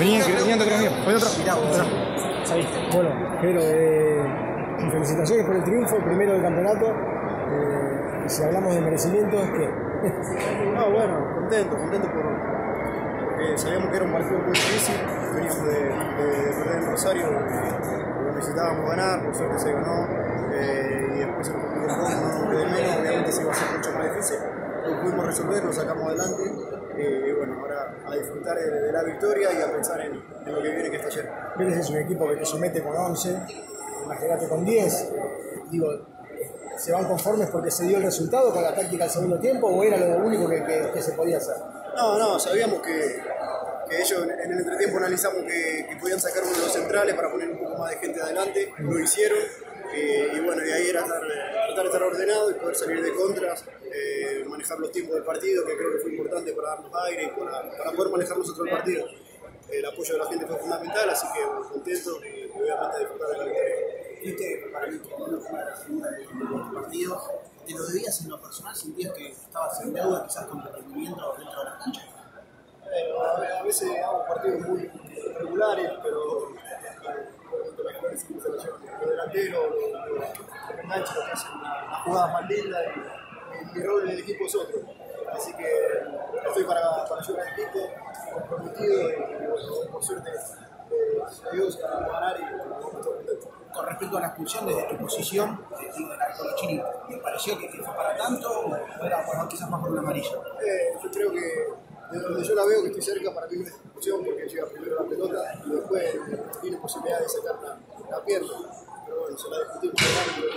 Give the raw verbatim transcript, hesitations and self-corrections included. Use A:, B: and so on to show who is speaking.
A: Venían, venían de atrás mío. ¿Hay otro?
B: Mirá, vos.
C: Ahí. Bueno, pero eh, felicitaciones por el triunfo, el primero del campeonato. Eh, si hablamos de merecimiento, es que.
D: No, bueno, contento, contento por, porque sabíamos que era un partido muy difícil. Veníamos de, de, de perder en Rosario, lo necesitábamos ganar, por suerte se ganó. Eh, y después el partido no de menos, obviamente se iba a hacer mucho más difícil. Lo pudimos resolver, lo sacamos adelante. Eh, y bueno, ahora a disfrutar de, de la victoria y a pensar en, en lo que viene, que está ayer.
C: Vélez es un equipo que te somete con once, imagínate con diez. Digo, ¿se van conformes porque se dio el resultado con la táctica del segundo tiempo o era lo único que, que, que se podía hacer?
D: No, no, sabíamos que, que ellos en el entretiempo analizamos que, que podían sacar uno de los centrales para poner un poco más de gente adelante, lo hicieron. Eh, y bueno, de ahí era tratar, tratar de estar ordenado y poder salir de contras, eh, manejar los tiempos del partido, que creo que fue importante para darnos aire y para, para poder manejar nosotros el partido. Eh, el apoyo de la gente fue fundamental, así que bueno, contento y obviamente disfrutar de la victoria.
B: Viste, para mí, que uno fue la segunda del partido, ¿te lo debías en lo personal? ¿Sentías que estabas en deuda quizás con el rendimiento dentro de la cancha?
D: Eh, a veces hago partidos muy regulares, pero la experiencia que se lo llevan los delanteros, los enganches, lo que hacen las jugadas más lindas y mi rol en el equipo es otro. Así que estoy para, para ayudar al equipo, comprometido y, y bueno, por suerte eh, Dios vamos a ganar y vamos a estar contentos.
B: Con respecto a la expulsión desde tu posición, digo, del arco de Chini, ¿te pareció que fue para tanto o era bueno, quizás más por una amarilla?
D: Eh, yo creo que desde donde yo la veo que estoy cerca, para mí es una expulsión porque llega primero la pelota y después tiene posibilidad de sacar la, la pierna. Pero bueno, se la discutimos con el árbitro